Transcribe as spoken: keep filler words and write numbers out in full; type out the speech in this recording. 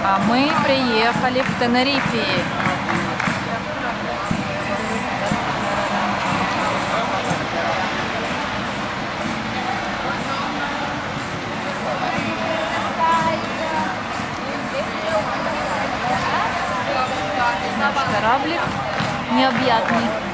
А мы приехали в Тенерифе. Наш кораблик необъятный.